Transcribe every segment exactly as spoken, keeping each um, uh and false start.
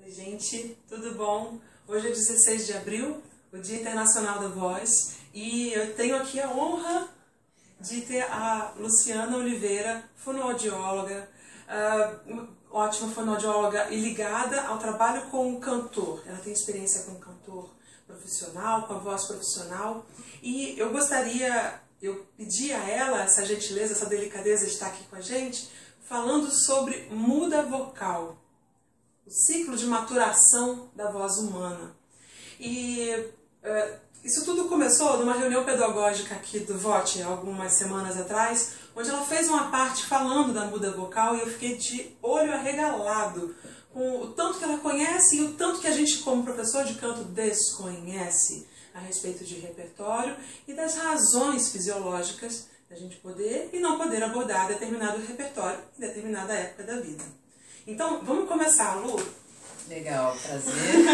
Oi gente, tudo bom? Hoje é dezesseis de abril, o Dia Internacional da Voz, e eu tenho aqui a honra de ter a Luciana Oliveira, fonoaudióloga, uh, ótima fonoaudióloga e ligada ao trabalho com o cantor. Ela tem experiência com cantor profissional, com a voz profissional, e eu gostaria, eu pedi a ela essa gentileza, essa delicadeza de estar aqui com a gente, falando sobre muda vocal, o ciclo de maturação da voz humana. E uh, isso tudo começou numa reunião pedagógica aqui do V O T, algumas semanas atrás, onde ela fez uma parte falando da muda vocal e eu fiquei de olho arregalado com o tanto que ela conhece e o tanto que a gente, como professor de canto, desconhece a respeito de repertório e das razões fisiológicas da gente poder e não poder abordar determinado repertório em determinada época da vida. Então, vamos começar, Lu? Legal, prazer.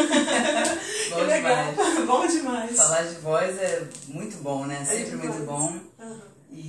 Bom que legal. demais. Bom demais. Falar de voz é muito bom, né? Sempre é muito bom. Uhum.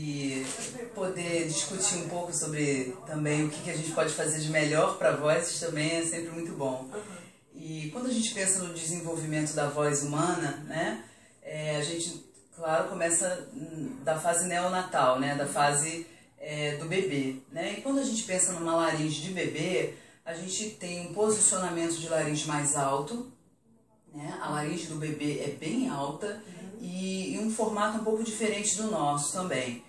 E poder discutir um pouco sobre também o que a gente pode fazer de melhor para a voz também é sempre muito bom. Uhum. E quando a gente pensa no desenvolvimento da voz humana, né? É, a gente, claro, começa da fase neonatal, né? Da fase é, do bebê, né? E quando a gente pensa numa laringe de bebê, a gente tem um posicionamento de laringe mais alto, né? A laringe do bebê é bem alta uhum. e, e um formato um pouco diferente do nosso também.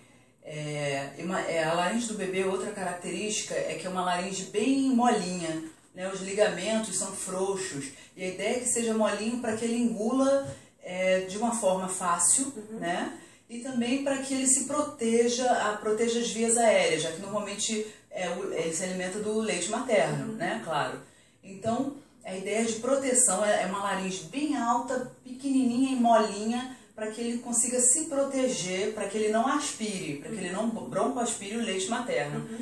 É, uma, é, a laringe do bebê, outra característica é que é uma laringe bem molinha, né? Os ligamentos são frouxos e a ideia é que seja molinho para que ele engula é, de uma forma fácil, uhum. né? E também para que ele se proteja, a, proteja as vias aéreas, já que normalmente é, ele se alimenta do leite materno, uhum. né? Claro. Então, a ideia de proteção é, é uma laringe bem alta, pequenininha e molinha, para que ele consiga se proteger, para que ele não aspire, para que ele não broncoaspire o leite materno. Uhum.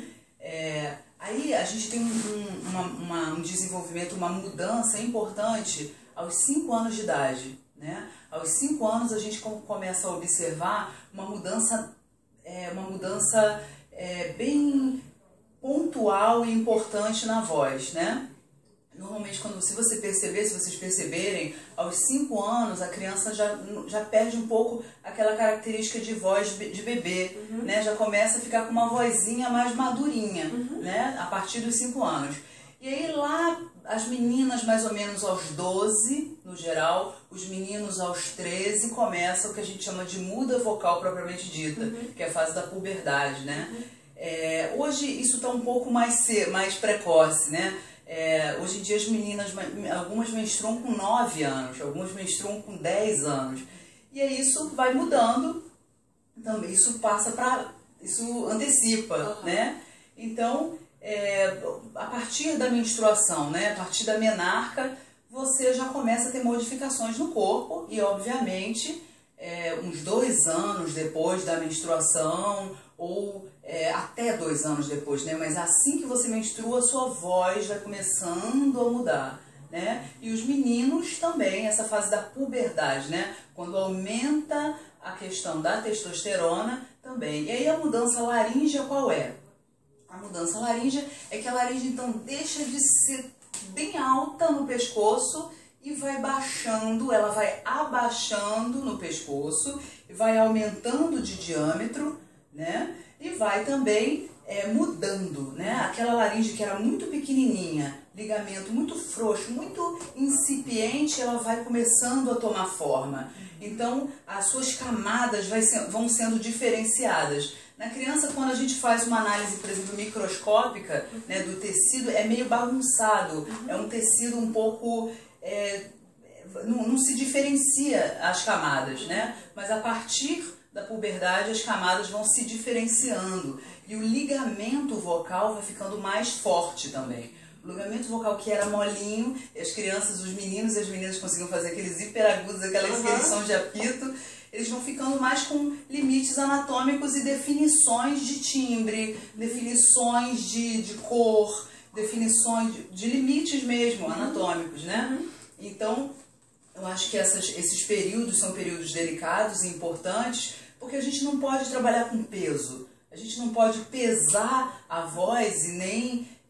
É, aí a gente tem um, uma, uma, um desenvolvimento, uma mudança importante aos cinco anos de idade, né? Aos cinco anos a gente começa a observar uma mudança, é, uma mudança é, bem pontual e importante na voz, né? Normalmente, quando, se você perceber, se vocês perceberem, aos cinco anos a criança já, já perde um pouco aquela característica de voz de bebê, uhum. né? Já começa a ficar com uma vozinha mais madurinha, uhum. né? A partir dos cinco anos. E aí lá, as meninas mais ou menos aos doze, no geral, os meninos aos treze começam o que a gente chama de muda vocal propriamente dita, uhum. que é a fase da puberdade, né? Uhum. É, hoje isso está um pouco mais, mais precoce, né? É, hoje em dia as meninas, algumas menstruam com nove anos, algumas menstruam com dez anos. E aí isso vai mudando, também isso passa para, isso antecipa, uhum. né? Então, é, a partir da menstruação, né, a partir da menarca, você já começa a ter modificações no corpo e, obviamente, é, uns dois anos depois da menstruação ou é, até dois anos depois, né? Mas assim que você menstrua, a sua voz vai começando a mudar, né? E os meninos também, essa fase da puberdade, né? Quando aumenta a questão da testosterona também. E aí a mudança laríngea qual é? A mudança laríngea é que a laringe então deixa de ser bem alta no pescoço e vai baixando, ela vai abaixando no pescoço, vai aumentando de diâmetro, né? E vai também é, mudando, né? Aquela laringe que era muito pequenininha, ligamento muito frouxo, muito incipiente, ela vai começando a tomar forma. Então, as suas camadas vai ser, vão sendo diferenciadas. Na criança, quando a gente faz uma análise, por exemplo, microscópica, né, do tecido, é meio bagunçado, é um tecido um pouco... É, não, não se diferencia as camadas, né? Mas a partir da puberdade as camadas vão se diferenciando e o ligamento vocal vai ficando mais forte também. O ligamento vocal que era molinho, as crianças, os meninos e as meninas conseguiam fazer aqueles hiperagudos, aquelas uhum. aqueles sons de apito, eles vão ficando mais com limites anatômicos e definições de timbre, definições de, de cor, definições de, de limites mesmo, uhum. anatômicos, né? Uhum. Então, eu acho que essas, esses períodos são períodos delicados e importantes, porque a gente não pode trabalhar com peso. A gente não pode pesar a voz e nem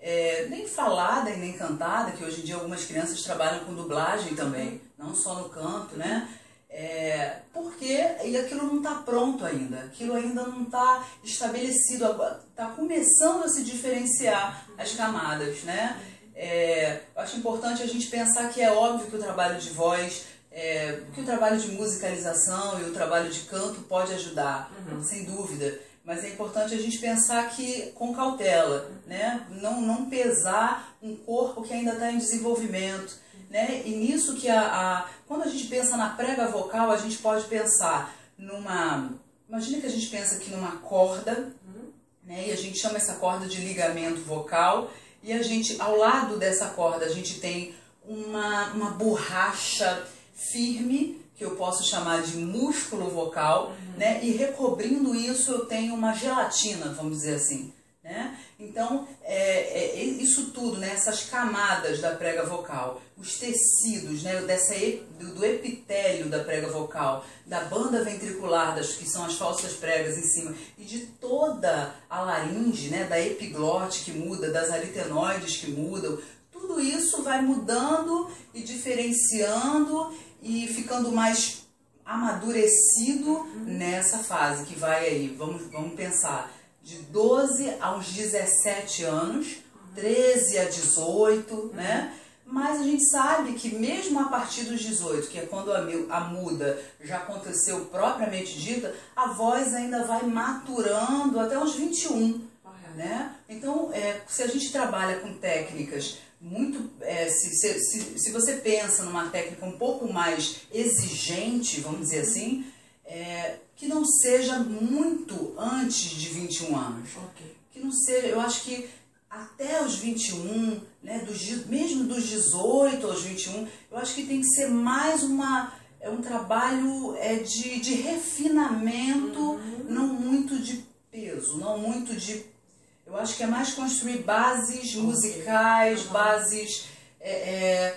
é, nem falada e nem cantada, que hoje em dia algumas crianças trabalham com dublagem também, não só no canto, né? É, porque e aquilo não está pronto ainda, aquilo ainda não está estabelecido, está começando a se diferenciar as camadas, né? É, eu acho importante a gente pensar que é óbvio que o trabalho de voz, é, que o trabalho de musicalização e o trabalho de canto pode ajudar, uhum. sem dúvida, mas é importante a gente pensar que com cautela, né? Não, não pesar um corpo que ainda está em desenvolvimento. Né? E nisso que a, a... Quando a gente pensa na prega vocal, a gente pode pensar numa... Imagina que a gente pensa aqui numa corda, uhum. né? E a gente chama essa corda de ligamento vocal, e a gente, ao lado dessa corda, a gente tem uma, uma borracha firme, que eu posso chamar de músculo vocal, uhum. né? E recobrindo isso eu tenho uma gelatina, vamos dizer assim. Né? Então, é, é, isso tudo, né? Essas camadas da prega vocal, os tecidos, né? Dessa, do, do epitélio da prega vocal, da banda ventricular, das, que são as falsas pregas em cima, e de toda a laringe, né? Da epiglote que muda, das aritenoides que mudam, tudo isso vai mudando e diferenciando e ficando mais amadurecido uhum. nessa fase que vai aí, vamos, vamos pensar, de doze a uns dezessete anos, treze a dezoito, uhum. né? Mas a gente sabe que mesmo a partir dos dezoito, que é quando a, a muda já aconteceu propriamente dita, a voz ainda vai maturando até uns vinte e um, uhum. né? Então, é, se a gente trabalha com técnicas muito... É, se, se, se, se você pensa numa técnica um pouco mais exigente, vamos dizer assim, é, que não seja muito antes de vinte e um anos. Okay. Que não seja, eu acho que até os vinte e um, né, dos, mesmo dos dezoito aos vinte e um, eu acho que tem que ser mais uma, é um trabalho é, de, de refinamento, uhum. não muito de peso, não muito de... Eu acho que é mais construir bases okay. musicais, uhum. bases... É, é,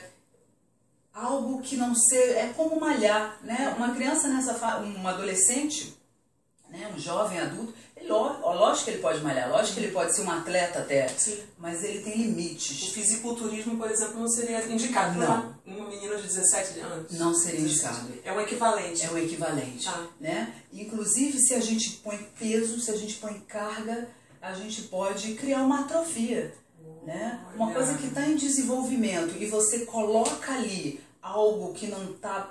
algo que não seja, é como malhar, né? Uma criança nessa fase, um adolescente, né? Um jovem adulto, ele, lógico que ele pode malhar, lógico que ele pode ser um atleta até, sim. mas ele tem limites. O fisiculturismo, por exemplo, não seria indicado não. para uma menina de dezessete anos? Não seria indicado. É o equivalente. É o equivalente, ah. né? Inclusive, se a gente põe peso, se a gente põe carga, a gente pode criar uma atrofia. Né? Uma coisa que está em desenvolvimento e você coloca ali algo que não está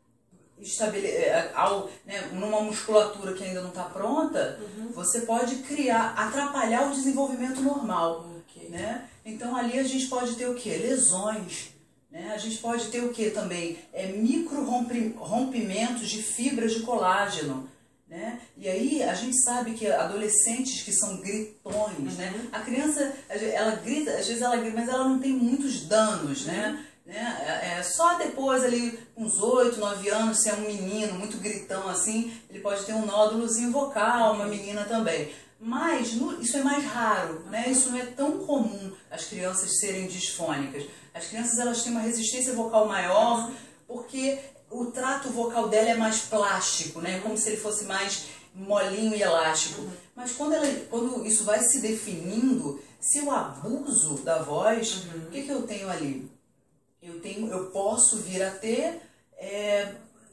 estabelecido, né, numa musculatura que ainda não está pronta, uhum. você pode criar, atrapalhar o desenvolvimento normal. Okay. Né? Então ali a gente pode ter o quê? Lesões. Né? A gente pode ter o quê também? É, micro rompimentos de fibras de colágeno. Né? E aí a gente sabe que adolescentes que são gritões, uhum. né? A criança, ela grita, às vezes ela grita, mas ela não tem muitos danos, uhum. né? né? É, só depois ali, uns oito, nove anos, se é um menino muito gritão assim, ele pode ter um nódulozinho vocal, uhum. uma menina também. Mas no, isso é mais raro, né? Isso não é tão comum as crianças serem disfônicas. As crianças elas têm uma resistência vocal maior, porque o trato vocal dela é mais plástico, né? Como se ele fosse mais molinho e elástico. Uhum. Mas quando, ela, quando isso vai se definindo, se eu abuso da voz, uhum. o que, que eu tenho ali? Eu, tenho, eu posso vir a ter é,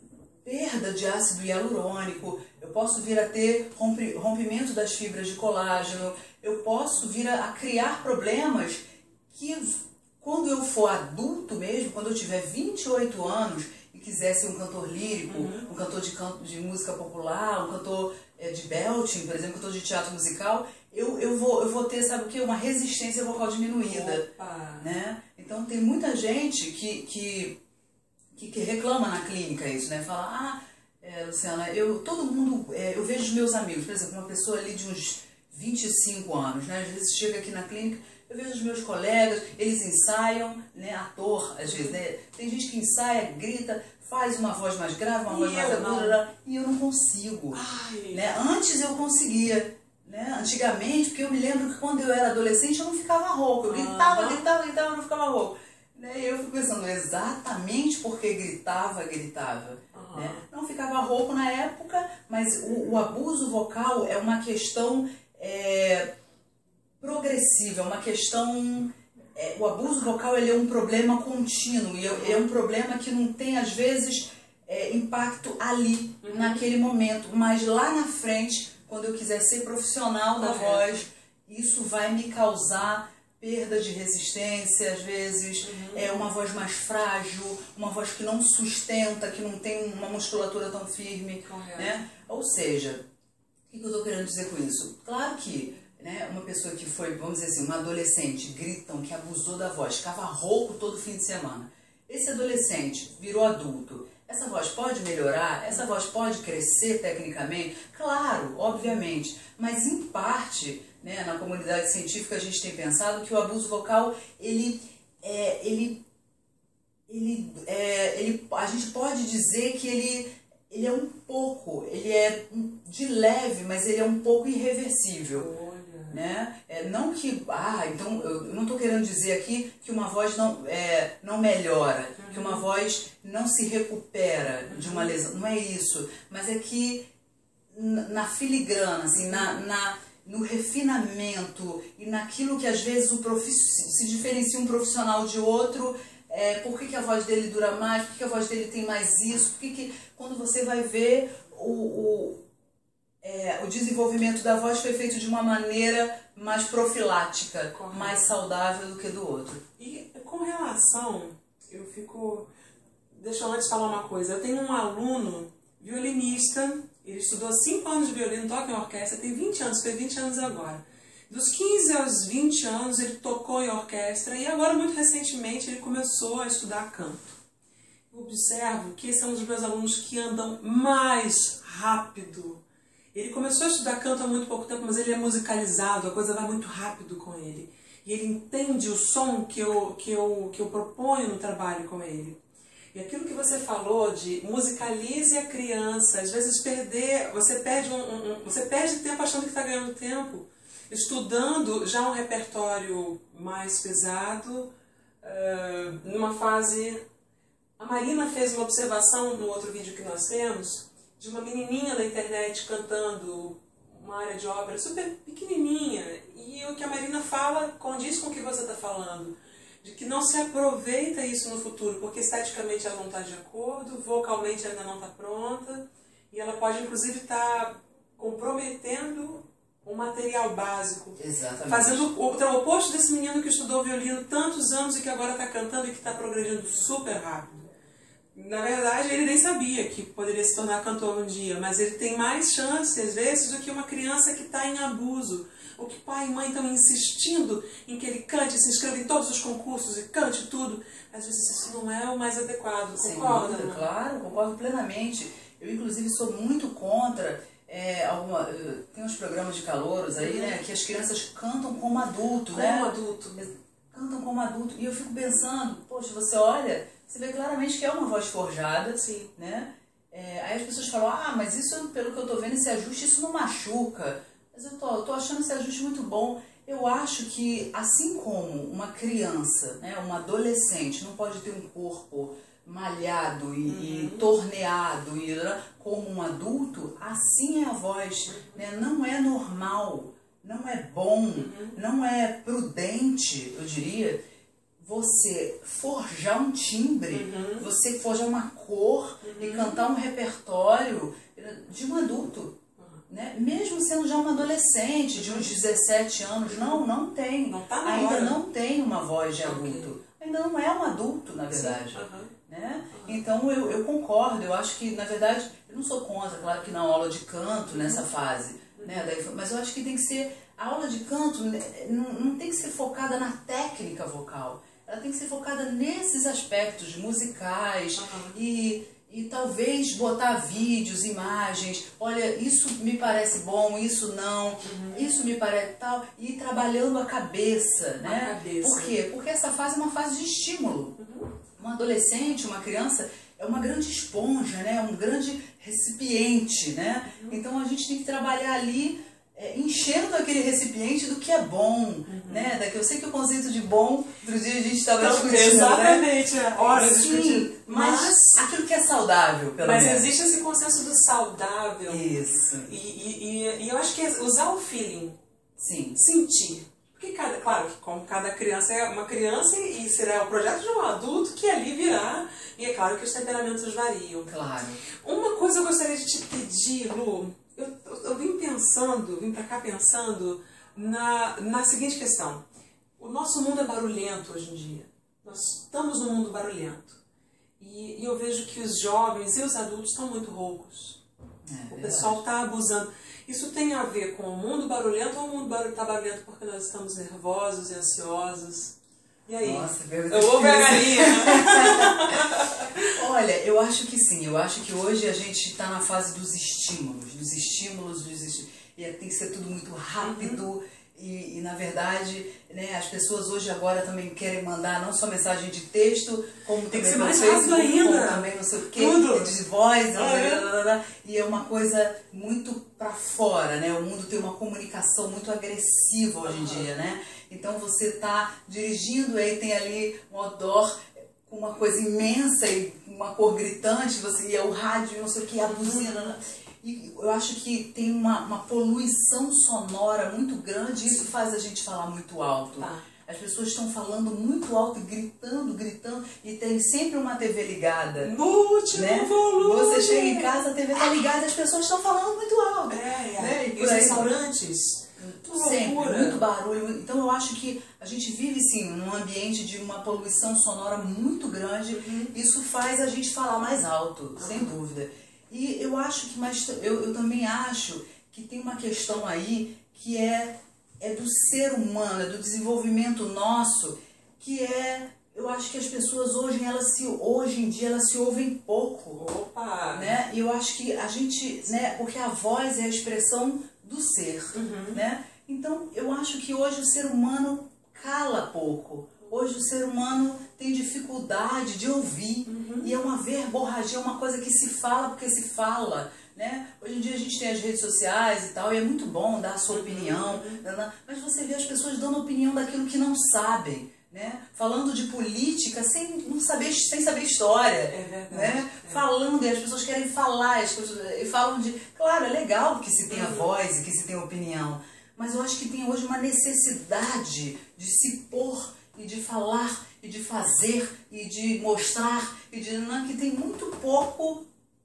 perda de ácido hialurônico, eu posso vir a ter rompimento das fibras de colágeno, eu posso vir a, a criar problemas que, quando eu for adulto mesmo, quando eu tiver vinte e oito anos, e quiser ser um cantor lírico, uhum. um cantor de, canto, de música popular, um cantor é, de belting, por exemplo, um cantor de teatro musical, eu, eu, vou, eu vou ter, sabe o que? Uma resistência vocal diminuída. Né? Então tem muita gente que, que, que, que reclama na clínica isso, né? Fala, ah, é, Luciana, eu, todo mundo, é, eu vejo os meus amigos, por exemplo, uma pessoa ali de uns vinte e cinco anos, né? Às vezes chega aqui na clínica, eu vejo os meus colegas, eles ensaiam, né, ator, às vezes, né, tem gente que ensaia, grita, faz uma voz mais grave, uma e voz mais aguda, e eu não consigo. Né? Antes eu conseguia, né, antigamente, porque eu me lembro que quando eu era adolescente eu não ficava rouco, eu gritava, gritava, gritava, eu não ficava rouco. Né? E eu fico pensando, exatamente porque gritava, gritava. Uhum. Né? Não ficava rouco na época, mas o, o abuso vocal é uma questão... É, progressiva, é uma questão... É, o abuso vocal ele é um problema contínuo, e é, é um problema que não tem, às vezes, é, impacto ali, uhum. naquele momento, mas lá na frente, quando eu quiser ser profissional da Correto. voz, isso vai me causar perda de resistência, às vezes, uhum. é uma voz mais frágil, uma voz que não sustenta, que não tem uma musculatura tão firme, né? Ou seja, o que eu estou querendo dizer com isso? Claro que, né, uma pessoa que foi, vamos dizer assim, uma adolescente, gritam, que abusou da voz, ficava rouco todo fim de semana. Esse adolescente virou adulto, essa voz pode melhorar? Essa voz pode crescer tecnicamente? Claro, obviamente, mas em parte, né, na comunidade científica a gente tem pensado que o abuso vocal, ele, é, ele, ele, é, ele, a gente pode dizer que ele, ele é um pouco, ele é de leve, mas ele é um pouco irreversível. Né? É, não que, ah, então eu não estou querendo dizer aqui que uma voz não, é, não melhora, uhum. que uma voz não se recupera uhum. de uma lesão, não é isso, mas é que na filigrana, assim, na, na, no refinamento e naquilo que às vezes o profiss... se diferencia um profissional de outro, é, por que, que a voz dele dura mais, por que, que a voz dele tem mais isso, por que, que quando você vai ver o... o É, o desenvolvimento da voz foi feito de uma maneira mais profilática, correto. Mais saudável do que do outro. E com relação, eu fico... Deixa eu antes falar uma coisa. Eu tenho um aluno violinista, ele estudou cinco anos de violino, toca em orquestra, tem vinte anos, fez vinte anos agora. Dos quinze aos vinte anos ele tocou em orquestra e agora, muito recentemente, ele começou a estudar canto. Eu observo que esse é um dos meus alunos que andam mais rápido. Ele começou a estudar canto há muito pouco tempo, mas ele é musicalizado, a coisa vai muito rápido com ele. E ele entende o som que eu, que eu, que eu proponho no trabalho com ele. E aquilo que você falou de musicalize a criança, às vezes perder, você perde, um, um, você perde tempo achando que está ganhando tempo, estudando já um repertório mais pesado, uh, numa fase... A Marina fez uma observação no outro vídeo que nós temos, de uma menininha na internet cantando uma área de ópera super pequenininha, e o que a Marina fala condiz com o que você está falando, de que não se aproveita isso no futuro, porque esteticamente ela não está de acordo, vocalmente ela ainda não está pronta, e ela pode inclusive estar comprometendo um material básico. Exatamente. Fazendo o, o oposto desse menino que estudou violino tantos anos e que agora está cantando e que está progredindo super rápido. Na verdade, ele nem sabia que poderia se tornar cantor um dia, mas ele tem mais chance, às vezes, do que uma criança que está em abuso. Ou que pai e mãe estão insistindo em que ele cante, se inscreva em todos os concursos e cante tudo. Às vezes isso não é o mais adequado, concorda? Sim, claro, concordo plenamente. Eu, inclusive, sou muito contra... É, alguma, tem uns programas de calouros aí, uhum. né, que as crianças cantam como adulto, como né? Como adulto. Cantam como adulto. E eu fico pensando, poxa, você olha... Você vê claramente que é uma voz forjada, sim. né? É, aí as pessoas falam, ah, mas isso, pelo que eu tô vendo, esse ajuste, isso não machuca. Mas eu tô, eu tô achando esse ajuste muito bom. Eu acho que, assim como uma criança, né, uma adolescente, não pode ter um corpo malhado e, uhum. e torneado e, como um adulto, assim é a voz. Uhum. Né? Não é normal, não é bom, uhum. não é prudente, eu diria, você forjar um timbre, uhum. você forjar uma cor uhum. e cantar um repertório de um adulto, uhum. né? Mesmo sendo já uma adolescente de uns dezessete anos, não, não tem, não tá na ainda hora. Não tem uma voz de adulto, okay. ainda não é um adulto, na verdade. Uhum. Né? Uhum. Então eu, eu concordo, eu acho que, na verdade, eu não sou contra, claro que na aula de canto, nessa fase, uhum. né? Daí, mas eu acho que tem que ser, a aula de canto não, não tem que ser focada na técnica vocal. Ela tem que ser focada nesses aspectos musicais uhum. e, e talvez botar vídeos, imagens. Olha, isso me parece bom, isso não, uhum. isso me parece tal. E ir trabalhando a cabeça, né? A cabeça. Por quê? Porque essa fase é uma fase de estímulo. Uhum. Um adolescente, uma criança, é uma grande esponja, né? Um grande recipiente, né? Uhum. Então a gente tem que trabalhar ali... É, enchendo aquele recipiente do que é bom, uhum. né? Daqui eu sei que o conceito de bom, outro dia a gente estava discutindo, exatamente, né? é hora de discutir. Mas, mas aquilo que é saudável, pelo mas menos. Mas existe esse consenso do saudável. Isso. E, e, e, e eu acho que é usar o feeling. Sim. Sentir. Porque, cada, claro, como cada criança é uma criança e será o projeto de um adulto que ali virá, e é claro que os temperamentos variam. Claro. Uma coisa eu gostaria de te pedir, Lu, eu, eu, eu vim pensando, vim pra cá pensando na, na seguinte questão. O nosso mundo é barulhento hoje em dia. Nós estamos num mundo barulhento. E, e eu vejo que os jovens e os adultos estão muito roucos. É, o pessoal está abusando. Isso tem a ver com o mundo barulhento ou o mundo está barulhento porque nós estamos nervosos e ansiosos? E aí? Nossa, eu vou ver a galinha. Olha, eu acho que sim. Eu acho que hoje a gente está na fase dos estímulos. Dos estímulos, dos estímulos. E tem que ser tudo muito rápido. Uhum. E, e, na verdade, né, as pessoas hoje agora também querem mandar não só mensagem de texto, como tem também que ser mais rápido ainda. como também não sei o quê, Tudo. de voz, ah, é? blá, blá, blá, e é uma coisa muito pra fora, né? O mundo tem uma comunicação muito agressiva hoje em dia, né? Então você tá dirigindo e aí tem ali um outdoor com uma coisa imensa e uma cor gritante, você, e é o rádio, não sei o que, a buzina. E eu acho que tem uma, uma poluição sonora muito grande e isso faz a gente falar muito alto. Tá. As pessoas estão falando muito alto, gritando, gritando, e tem sempre uma T V ligada. No último né? volume! Você chega em casa, a T V está ligada e as pessoas estão falando muito alto. É, é. Né? E, e os restaurantes? Sempre, muito barulho. Então eu acho que a gente vive sim num ambiente de uma poluição sonora muito grande. Uhum. Isso faz a gente falar mais alto, uhum. sem dúvida. E eu acho que, mas eu, eu também acho que tem uma questão aí que é, é do ser humano, é do desenvolvimento nosso, que é, eu acho que as pessoas hoje, elas se, hoje em dia elas se ouvem pouco. Opa! Né? E eu acho que a gente, né, porque a voz é a expressão do ser, uhum. né? Então eu acho que hoje o ser humano cala pouco. Hoje o ser humano tem dificuldade de ouvir, uhum. e é uma verborragia, é uma coisa que se fala porque se fala, né? Hoje em dia a gente tem as redes sociais e tal, e é muito bom dar a sua uhum. opinião, uhum. mas você vê as pessoas dando opinião daquilo que não sabem, né? Falando de política sem, não saber, sem saber história, é verdade, né? É. Falando, e as pessoas querem falar, as pessoas, e falam de... Claro, é legal que se tenha uhum. voz e que se tenha opinião, mas eu acho que tem hoje uma necessidade de se pôr e de falar, e de fazer, e de mostrar, e de não, que tem muito pouco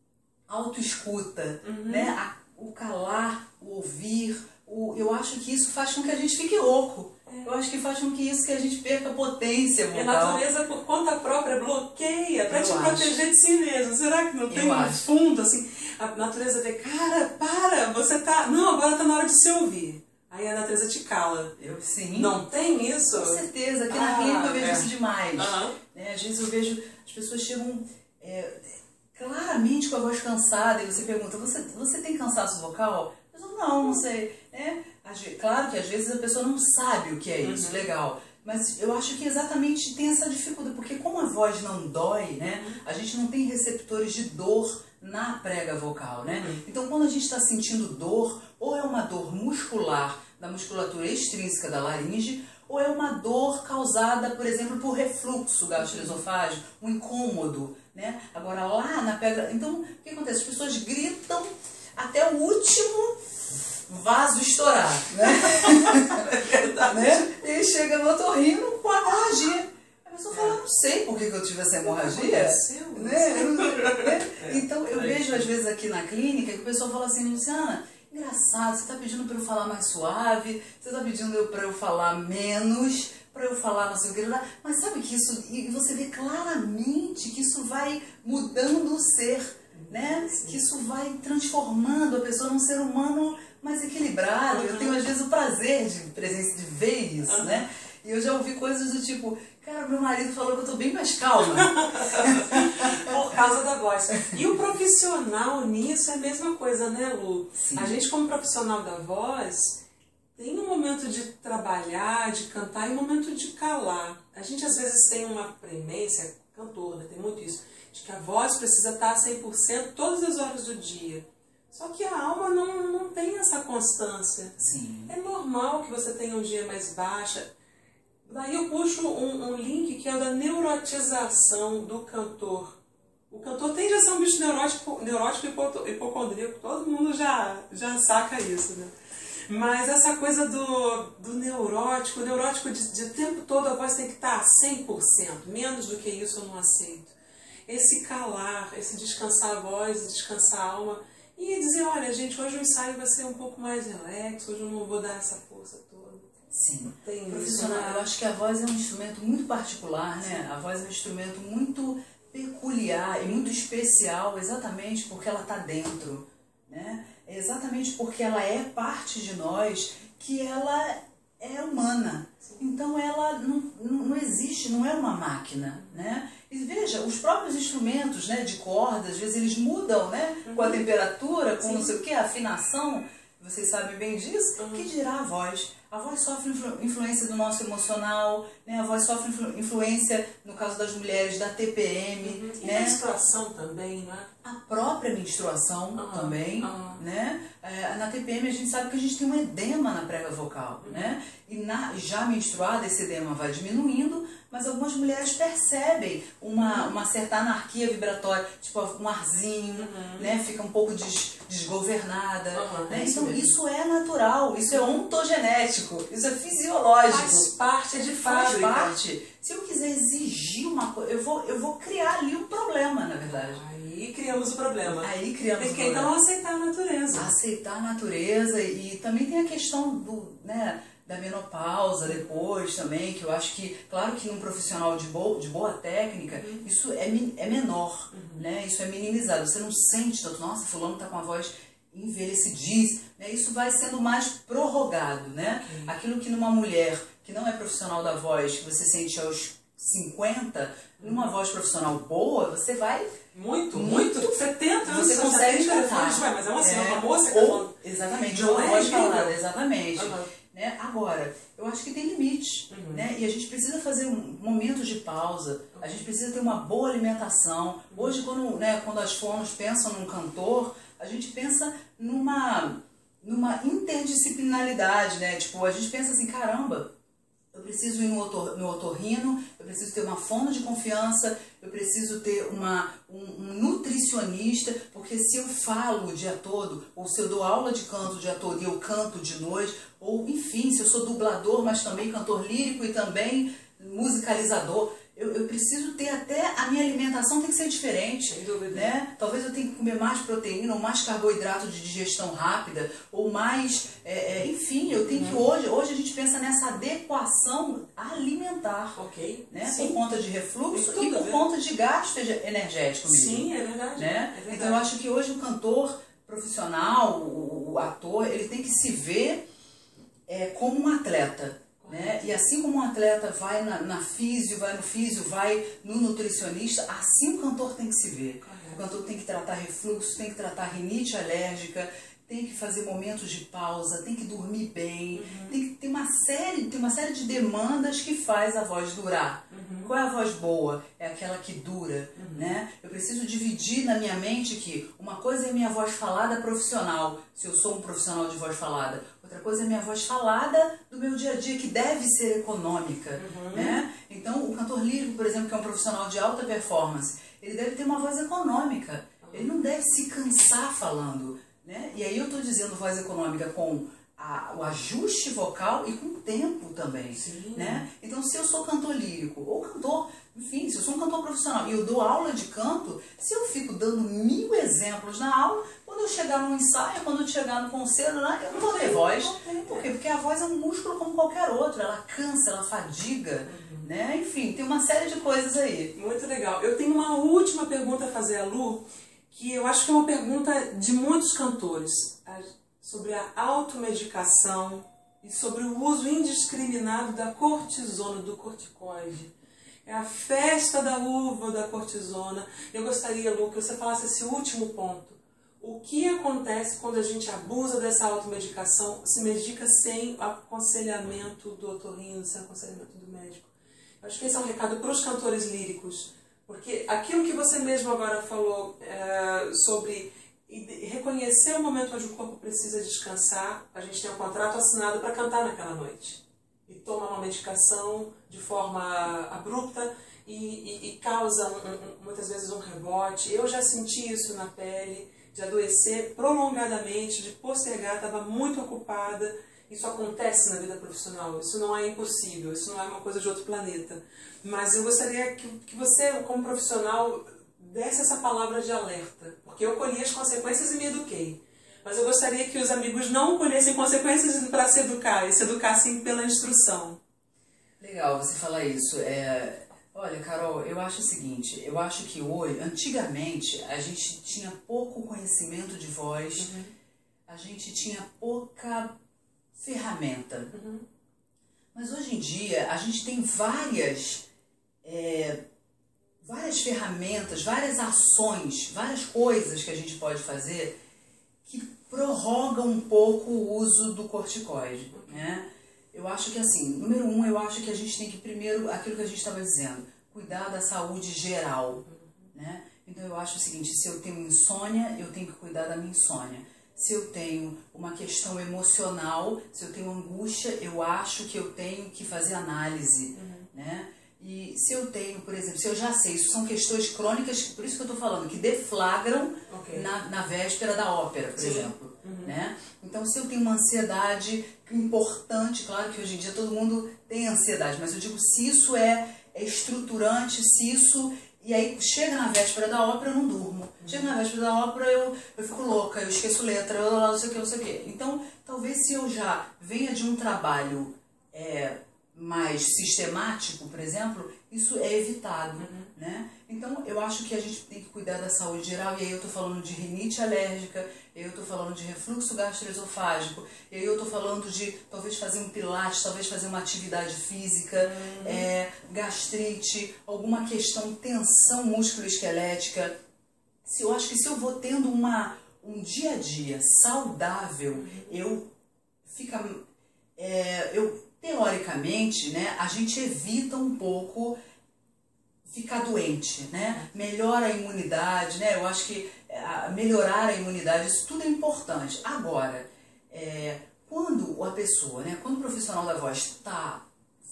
autoescuta, uhum. né? A, o calar, o ouvir, o, eu acho que isso faz com que a gente fique louco. É. Eu acho que faz com que isso que a gente perca potência vocal. E a natureza, por conta própria, bloqueia para te acho. proteger de si mesmo. Será que não tem eu um acho. fundo, assim? A natureza vê, cara, para, você tá... Não, agora tá na hora de se ouvir. Aí a natureza te cala. Eu sim. Não tem isso? Com certeza. Aqui ah, na clínica eu vejo é. isso demais. Uhum. Né? Às vezes eu vejo, as pessoas chegam é, claramente com a voz cansada e você pergunta, você, você tem cansaço vocal? Eu falo, não, não sei. É, claro que às vezes a pessoa não sabe o que é isso, uhum. legal. Mas eu acho que exatamente tem essa dificuldade, porque como a voz não dói, né, uhum. a gente não tem receptores de dor na prega vocal, né? Uhum. Então quando a gente está sentindo dor, ou é uma dor muscular da musculatura extrínseca da laringe, ou é uma dor causada, por exemplo, por refluxo gastroesofágico, um incômodo, né? Agora lá na pedra... Então, o que acontece? As pessoas gritam até o último vaso estourar, né? É verdade. né? E chega no otorrino com a hemorragia. A pessoa fala, não sei por que eu tive essa hemorragia. Né? Então, eu vejo às vezes aqui na clínica que o pessoal fala assim, Luciana, engraçado, você está pedindo para eu falar mais suave, você está pedindo para eu falar menos, para eu falar não sei o que, mas sabe que isso, e você vê claramente que isso vai mudando o ser, né? Que isso vai transformando a pessoa num ser humano mais equilibrado. Uhum. Eu tenho às vezes o prazer de presença de ver isso, uhum. né? E eu já ouvi coisas do tipo, cara, meu marido falou que eu tô bem mais calma. Por causa da voz. E o profissional nisso é a mesma coisa, né, Lu? Sim. A gente como profissional da voz tem um momento de trabalhar, de cantar e um momento de calar. A gente às vezes tem uma premência, cantor, né, tem muito isso, de que a voz precisa estar a cem por cento todas as horas do dia. Só que a alma não, não tem essa constância. Sim. É normal que você tenha um dia mais baixa. Daí eu puxo um, um link que é o da neurotização do cantor. O cantor tende a ser um bicho neurótico, neurótico e hipocondríaco, todo mundo já, já saca isso, né? Mas essa coisa do, do neurótico, o neurótico de, de o tempo todo a voz tem que estar a cem por cento, menos do que isso eu não aceito. Esse calar, esse descansar a voz, descansar a alma e dizer, olha gente, hoje o ensaio vai ser um pouco mais relax, hoje eu não vou dar essa força toda. Sim, tem profissional, isso, né? Eu acho que a voz é um instrumento muito particular, né? Sim. A voz é um instrumento muito peculiar e muito especial exatamente porque ela está dentro, né? É exatamente porque ela é parte de nós que ela é humana. Então ela não, não existe, não é uma máquina, né? E veja, os próprios instrumentos, né, de cordas, às vezes eles mudam, né? Com a temperatura, com Sim. não sei o que, a afinação, vocês sabem bem disso, uhum. que dirá a voz? A voz sofre influ influência do nosso emocional, né? A voz sofre influ influência, no caso das mulheres, da T P M. Uhum. E né? a menstruação também, né? A própria menstruação uhum. também, uhum. né? É, na T P M a gente sabe que a gente tem um edema na prega vocal, uhum. né? E na, já menstruada esse edema vai diminuindo, mas algumas mulheres percebem uma, uma certa anarquia vibratória, tipo um arzinho, uhum. né? Fica um pouco des, desgovernada. Uhum, né? Então mesmo. Isso é natural, isso é ontogenético, isso é fisiológico. Faz parte de fábrica. Faz parte. Se eu quiser exigir uma coisa, eu vou, eu vou criar ali um problema, na verdade. Aí criamos o problema. Aí criamos tem que o problema. então aceitar a natureza. Aceitar a natureza e também tem a questão do, né, da menopausa depois também, que eu acho que, claro que num profissional de boa, de boa técnica, uhum. isso é, é menor, uhum. né? Isso é minimizado. Você não sente tanto, nossa, fulano tá com a voz envelhecidíssima, né? Isso vai sendo mais prorrogado, né? Okay. Aquilo que numa mulher que não é profissional da voz, que você sente aos cinquenta, uhum. numa voz profissional boa, você vai... Muito, muito, muito. setenta anos você consegue cantar. Mas é uma, assim, é, uma moça que ou, exatamente, não uma é voz falada, exatamente. Uhum. Né? Agora, eu acho que tem limite, uhum. né? E a gente precisa fazer um momentos de pausa, uhum. a gente precisa ter uma boa alimentação. Uhum. Hoje, quando, né, quando as fonos pensam num cantor, a gente pensa numa, numa interdisciplinaridade, né? Tipo, a gente pensa assim, caramba, eu preciso ir no, otor, no otorrino, eu preciso ter uma fono de confiança, eu preciso ter uma, um, um nutricionista, porque se eu falo o dia todo, ou se eu dou aula de canto o dia todo e eu canto de noite, ou enfim, se eu sou dublador, mas também cantor lírico e também musicalizador, eu, eu preciso ter até, a minha alimentação tem que ser diferente, sem dúvida, né? Talvez eu tenha que comer mais proteína, ou mais carboidrato de digestão rápida, ou mais, é, é, enfim, eu tenho uhum. que hoje, hoje a gente pensa nessa adequação alimentar, ok? Né? Por conta de refluxo e por conta de gasto energético mesmo. Sim, é verdade, né? é verdade. Então eu acho que hoje o cantor profissional, o, o ator, ele tem que se ver é, como um atleta. Né? E assim como um atleta vai na, na físio, vai no físio, vai no nutricionista, assim o cantor tem que se ver. Correto. O cantor tem que tratar refluxo, tem que tratar rinite alérgica, tem que fazer momentos de pausa, tem que dormir bem, uhum. tem que ter uma série, tem uma série de demandas que faz a voz durar. Uhum. Qual é a voz boa? É aquela que dura, uhum. né? Eu preciso dividir na minha mente que uma coisa é minha voz falada profissional, se eu sou um profissional de voz falada. Outra coisa é minha voz falada do meu dia a dia, que deve ser econômica, uhum. né? Então, o cantor lírico, por exemplo, que é um profissional de alta performance, ele deve ter uma voz econômica. Ele não deve se cansar falando. Né? E aí eu estou dizendo voz econômica com a, o ajuste vocal e com o tempo também. Né? Então, se eu sou cantor lírico ou cantor, enfim, se eu sou um cantor profissional e eu dou aula de canto, se eu fico dando mil exemplos na aula, quando eu chegar no ensaio, quando eu chegar no concerto, eu não vou ter voz. Por quê? Porque a voz é um músculo como qualquer outro, ela cansa, ela fadiga. Uhum. Né? Enfim, tem uma série de coisas aí. Muito legal. Eu tenho uma última pergunta a fazer a Lu, que eu acho que é uma pergunta de muitos cantores, sobre a automedicação e sobre o uso indiscriminado da cortisona, do corticoide. É a festa da uva da cortisona. Eu gostaria, Lu, que você falasse esse último ponto. O que acontece quando a gente abusa dessa automedicação, se medica sem aconselhamento do otorrino, sem aconselhamento do médico? Eu acho que esse é um recado para os cantores líricos. Porque aquilo que você mesmo agora falou é, sobre reconhecer o momento onde o corpo precisa descansar, a gente tem um contrato assinado para cantar naquela noite. E toma uma medicação de forma abrupta e, e, e causa um, um, muitas vezes um rebote. Eu já senti isso na pele, de adoecer prolongadamente, de postergar, estava muito ocupada. Isso acontece na vida profissional, isso não é impossível, isso não é uma coisa de outro planeta. Mas eu gostaria que, que você, como profissional, desse essa palavra de alerta, porque eu colhi as consequências e me eduquei. Mas eu gostaria que os amigos não colhessem consequências para se educar, e se educassem pela instrução. Legal você falar isso. É... Olha, Carol, eu acho o seguinte, eu acho que hoje, antigamente, a gente tinha pouco conhecimento de voz, uhum. a gente tinha pouca ferramenta. Uhum. Mas hoje em dia, a gente tem várias, é, várias ferramentas, várias ações, várias coisas que a gente pode fazer que prorrogam um pouco o uso do corticoide, né? Eu acho que assim, número um, eu acho que a gente tem que primeiro, aquilo que a gente estava dizendo, cuidar da saúde geral, né? Então eu acho o seguinte, se eu tenho insônia, eu tenho que cuidar da minha insônia. Se eu tenho uma questão emocional, se eu tenho angústia, eu acho que eu tenho que fazer análise, uhum. né? E se eu tenho, por exemplo, se eu já sei, isso são questões crônicas, por isso que eu estou falando, que deflagram okay. na, na véspera da ópera, por Sim. exemplo. Uhum. Né? Então, se eu tenho uma ansiedade importante, claro que hoje em dia todo mundo tem ansiedade, mas eu digo, se isso é, é estruturante, se isso... E aí, chega na véspera da ópera, eu não durmo. Uhum. Chega na véspera da ópera, eu, eu fico louca, eu esqueço letra, eu não sei o que, não sei o que. Então, talvez se eu já venha de um trabalho... É, mais sistemático, por exemplo, isso é evitado, uhum. né? Então, eu acho que a gente tem que cuidar da saúde geral, e aí eu tô falando de rinite alérgica, eu tô falando de refluxo gastroesofágico, e aí eu tô falando de talvez fazer um pilates, talvez fazer uma atividade física, uhum. é, gastrite, alguma questão, tensão musculoesquelética. Se eu acho que se eu vou tendo uma, um dia a dia saudável, uhum. eu fica... É, eu teoricamente, né, a gente evita um pouco ficar doente, né? Melhora a imunidade, né? Eu acho que a, melhorar a imunidade, isso tudo é importante. Agora, é, quando a pessoa, né, quando o profissional da voz está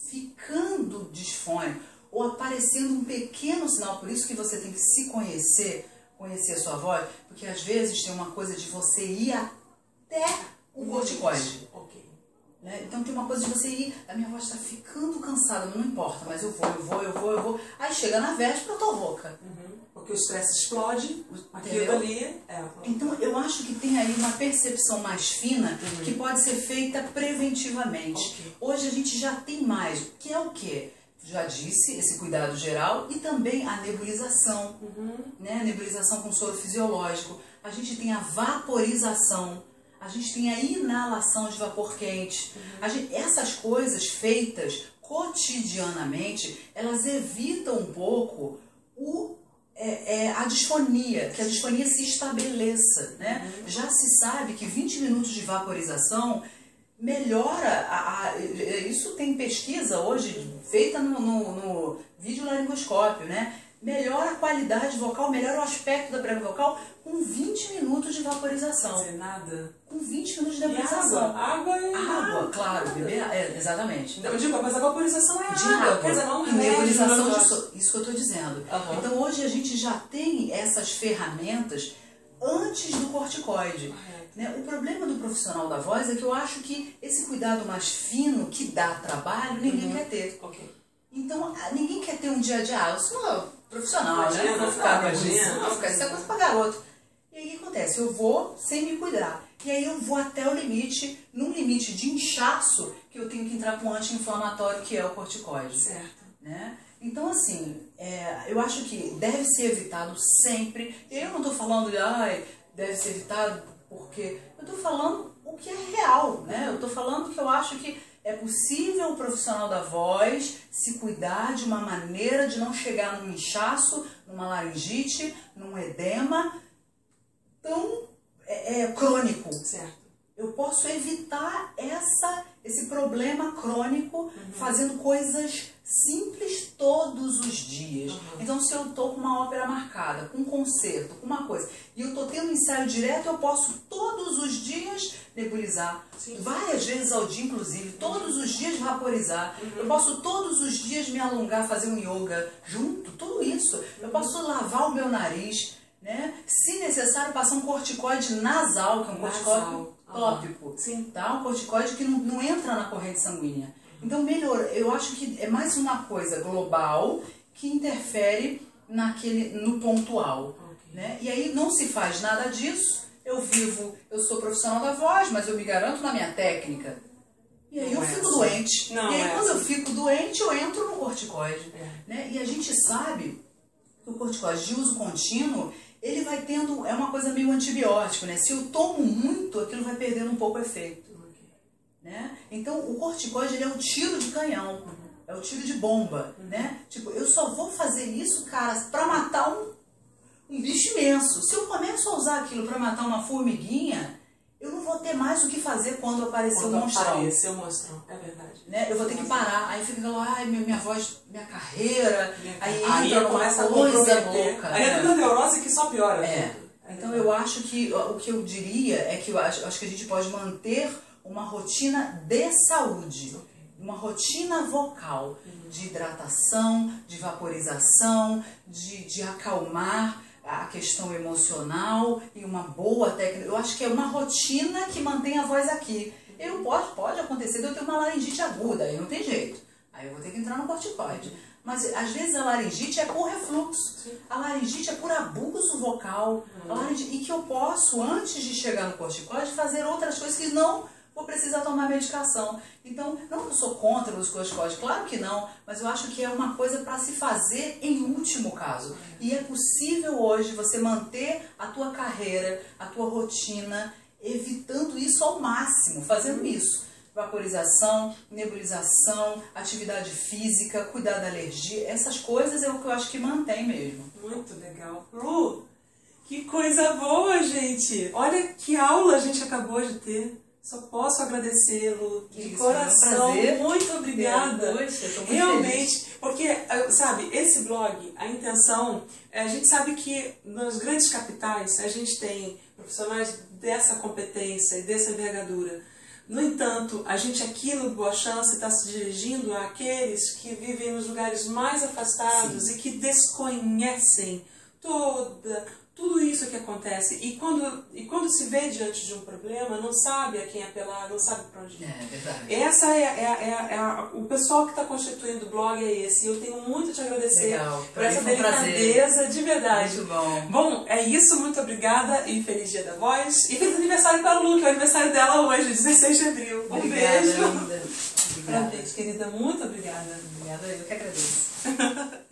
ficando disfônico ou aparecendo um pequeno sinal, por isso que você tem que se conhecer, conhecer a sua voz, porque às vezes tem uma coisa de você ir até o corticoide. Né? Então tem uma coisa de você ir, a minha voz está ficando cansada, não importa, mas eu vou, eu vou, eu vou, eu vou. Aí chega na véspera, eu tô rouca. Uhum. Porque o estresse explode, aquilo ali é... Então eu acho que tem aí uma percepção mais fina uhum. que pode ser feita preventivamente. Okay. Hoje a gente já tem mais, que é o quê? Já disse, esse cuidado geral e também a nebulização, uhum. né? A nebulização com soro fisiológico. A gente tem a vaporização. A gente tem a inalação de vapor quente. Uhum. A gente, essas coisas feitas cotidianamente, elas evitam um pouco o, é, é, a disfonia, que a disfonia se estabeleça. Né? Uhum. Já se sabe que vinte minutos de vaporização melhora, a, a, isso tem pesquisa hoje feita no, no, no videolaringoscópio, né? Melhora a qualidade vocal, melhora o aspecto da prega vocal com vinte minutos de vaporização. Quer dizer, nada. Com vinte minutos de vaporização. Água, água é água, água claro, beber, é, exatamente. Não, eu digo, mas a vaporização é de água. água. Quer dizer, não e nebulização de so, isso que eu estou dizendo. Uhum. Então hoje a gente já tem essas ferramentas antes do corticoide. Uhum. Né? O problema do profissional da voz é que eu acho que esse cuidado mais fino, que dá trabalho, ninguém uhum. quer ter. Okay. Então, ninguém quer ter um dia a dia, ah, eu sou profissional, imagina, né? Vou ficar imagina, vou ficar, isso é coisa pra garoto. E aí o que acontece? Eu vou sem me cuidar. E aí eu vou até o limite, num limite de inchaço, que eu tenho que entrar com um anti-inflamatório, que é o corticoide. Certo. Né? Então, assim, é, eu acho que deve ser evitado sempre. E eu não estou falando de, ai, deve ser evitado porque... Eu estou falando o que é real, né? Eu estou falando que eu acho que é possível o profissional da voz se cuidar de uma maneira de não chegar num inchaço, numa laringite, num edema tão é, é, crônico. Certo. Eu posso evitar essa, esse problema crônico uhum. fazendo coisas simples todos os dias. Uhum. Então, se eu estou com uma ópera marcada, com um concerto, com uma coisa, e eu estou tendo ensaio direto, eu posso todos os dias nebulizar. Sim. Várias vezes ao dia, inclusive, todos os dias vaporizar. Uhum. Eu posso todos os dias me alongar, fazer um yoga junto, tudo isso. Eu posso lavar o meu nariz, né? Se necessário, passar um corticoide nasal, que é um corticoide tópico, uhum. Sim. Tá? Um corticoide que não, não entra na corrente sanguínea. Então, melhor, eu acho que é mais uma coisa global que interfere naquele, no pontual. Okay. Né? E aí não se faz nada disso, eu vivo, eu sou profissional da voz, mas eu me garanto na minha técnica. E aí não eu é fico assim. doente. Não e aí é quando assim. eu fico doente, eu entro no corticoide. É. Né? E a gente sabe que o corticoide de uso contínuo, ele vai tendo, é uma coisa meio antibiótico, né? Se eu tomo muito, aquilo vai perdendo um pouco o efeito. Okay. Né? Então o corticoide, ele é o tiro de canhão, uhum. É o tiro de bomba, uhum. Né? Tipo, eu só vou fazer isso, cara, pra matar um, um bicho imenso. Se eu começo a usar aquilo pra matar uma formiguinha, eu não vou ter mais o que fazer quando aparecer quando o monstrão. aparecer o monstrão, é verdade. Né? Eu vou ter que parar, aí fica lá, ai, minha, minha voz, minha carreira, minha aí, aí entra uma começa coisa a louca. Aí é tanta neurose que só piora. É. Tudo. É então eu acho que o que eu diria é que eu acho, acho que a gente pode manter uma rotina de saúde, okay. Uma rotina vocal, uhum. De hidratação, de vaporização, de, de acalmar a questão emocional e uma boa técnica. Eu acho que é uma rotina que mantém a voz aqui. Eu pode, pode acontecer de eu ter uma laringite aguda, aí não tem jeito. Aí eu vou ter que entrar no corticoide. Mas às vezes a laringite é por refluxo. Sim. A laringite é por abuso vocal. Uhum. A laringite, e que eu posso, antes de chegar no corticoide, fazer outras coisas que não vou precisar tomar medicação. Então, não que eu sou contra os corticoides, claro que não, mas eu acho que é uma coisa para se fazer em último caso. E é possível hoje você manter a tua carreira, a tua rotina, evitando isso ao máximo, fazendo uhum. Isso. Vaporização, nebulização, atividade física, cuidar da alergia, essas coisas é o que eu acho que mantém mesmo. Muito legal. Lu, que coisa boa, gente! Olha que aula a gente acabou de ter. Só posso agradecê-lo de Isso, coração. É um muito obrigada. Poxa, eu tô muito Realmente, feliz. Porque, sabe, esse blog, a intenção, a gente sabe que nas grandes capitais a gente tem profissionais dessa competência e dessa envergadura. No entanto, a gente aqui no Boa Chance está se dirigindo àqueles que vivem nos lugares mais afastados. Sim. E que desconhecem toda... Tudo isso que acontece, e quando, e quando se vê diante de um problema, não sabe a quem apelar, não sabe para onde ir. É verdade. Essa é, é, é, é a, o pessoal que está constituindo o blog é esse, e eu tenho muito a te agradecer. Legal, por essa delicadeza de verdade. Muito bom. Bom, é isso, muito obrigada, e feliz Dia da Voz, e feliz aniversário para a Lu, que é o aniversário dela hoje, dezesseis de abril. Um obrigada, beijo. Linda. Obrigada. Parabéns, querida, muito obrigada. Obrigada, eu que agradeço.